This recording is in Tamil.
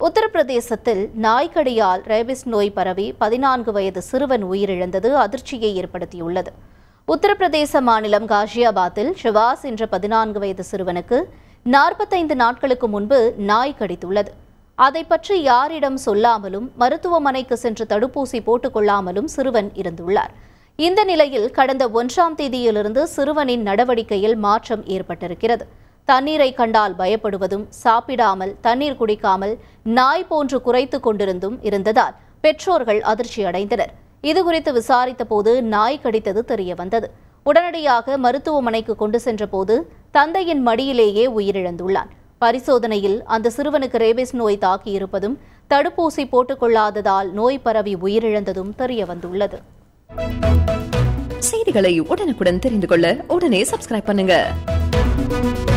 உத்தரப்பிரதேசத்தில் நாய்க்கடியால் ரேபிஸ் நோய் பரவி 14 வயது சிறுவன் உயிரிழந்தது அதிர்ச்சியை ஏற்படுத்தியுள்ளது. உத்தரப்பிரதேச மாநிலம் காசியாபாத்தில் ஷிவாஸ் என்ற 14 வயது சிறுவனுக்கு 45 நாட்களுக்கு முன்பு நாய் கடித்துள்ளது. அதை பற்றி யாரிடம் சொல்லாமலும் மருத்துவமனைக்கு சென்று தடுப்பூசி போட்டுக் கொள்ளாமலும் சிறுவன் இருந்துள்ளார். இந்த நிலையில் கடந்த 1ஆம் தேதியிலிருந்து சிறுவனின் நடவடிக்கையில் மாற்றம் ஏற்பட்டிருக்கிறது. தண்ணீரை கண்டால் பயப்படுவதும், சாப்பிடாமல் தண்ணீர் குடிக்காமல் நாய் போன்று குறைத்துக் கொண்டிருந்தும் இருந்ததால் பெற்றோர்கள் அதிர்ச்சி அடைந்தனர். இதுகுறித்து விசாரித்த போது நாய் கடித்தது தெரியவந்தது. உடனடியாக மருத்துவமனைக்கு கொண்டு சென்றபோது தந்தையின் மடியிலேயே உயிரிழந்துள்ளான். பரிசோதனையில் அந்த சிறுவனுக்கு ரேபிஸ் நோய் தாக்கியிருப்பதும் தடுப்பூசி போட்டுக் கொள்ளாததால் நோய் பரவி உயிரிழந்ததும் தெரியவந்துள்ளது. செய்திகளை உடனுக்குடன் தெரிந்து கொள்ள உடனே சப்ஸ்கிரைப் பண்ணுங்க.